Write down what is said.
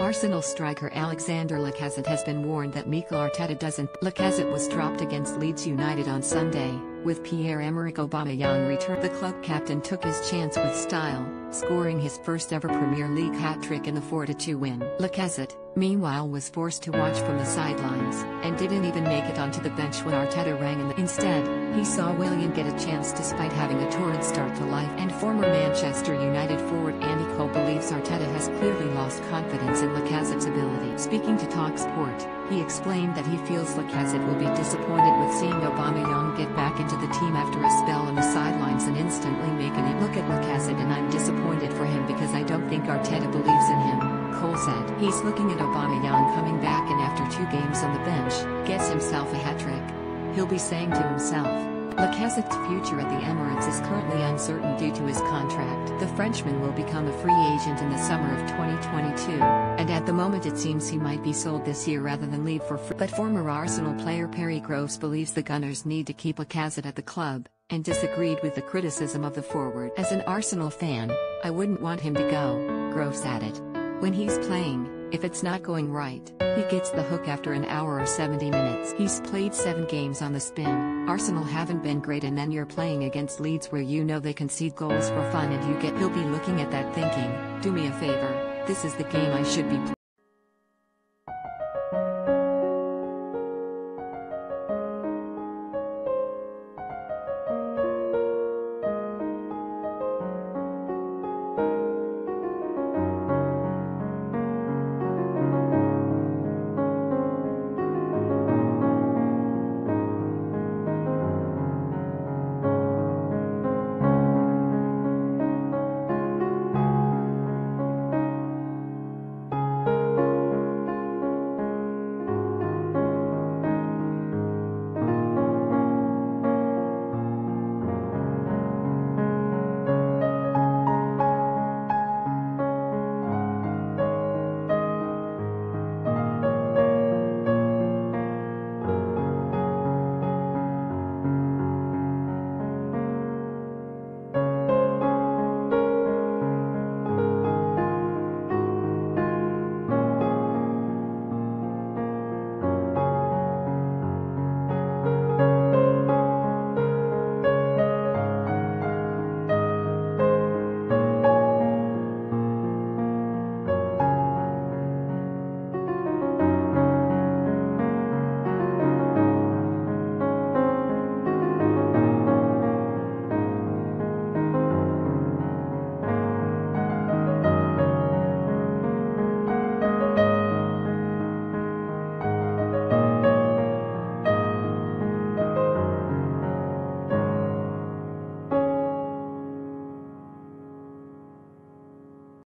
Arsenal striker Alexander Lacazette has been warned that Mikel Arteta doesn't. Lacazette was dropped against Leeds United on Sunday, with Pierre-Emerick Aubameyang returned. The club captain took his chance with style, scoring his first ever Premier League hat-trick in the 4-2 win. Lacazette, meanwhile, was forced to watch from the sidelines, and didn't even make it onto the bench when Arteta rang in. Instead, he saw Willian get a chance despite having a torrid start to life. And former Manchester United forward Andy Cole believes Arteta has clearly lost confidence in Lacazette's ability. Speaking to TalkSport, he explained that he feels Lacazette will be disappointed with seeing Aubameyang get back into the team after a spell on the sidelines and instantly making it. Look at Lacazette and I'm disappointed for him because I don't think Arteta believes in him, Cole said. He's looking at Aubameyang coming back and after 2 games on the bench, gets himself a hat-trick. He'll be saying to himself, Lacazette's future at the Emirates is currently uncertain due to his contract. The Frenchman will become a free agent in the summer of 2022, and at the moment it seems he might be sold this year rather than leave for free. But former Arsenal player Perry Groves believes the Gunners need to keep Lacazette at the club, and disagreed with the criticism of the forward. As an Arsenal fan, I wouldn't want him to go, Groves added. When he's playing, if it's not going right, he gets the hook after an hour or 70 minutes. He's played 7 games on the spin. Arsenal haven't been great, and then you're playing against Leeds where you know they concede goals for fun and he'll be looking at that thinking, do me a favor, this is the game I should be playing.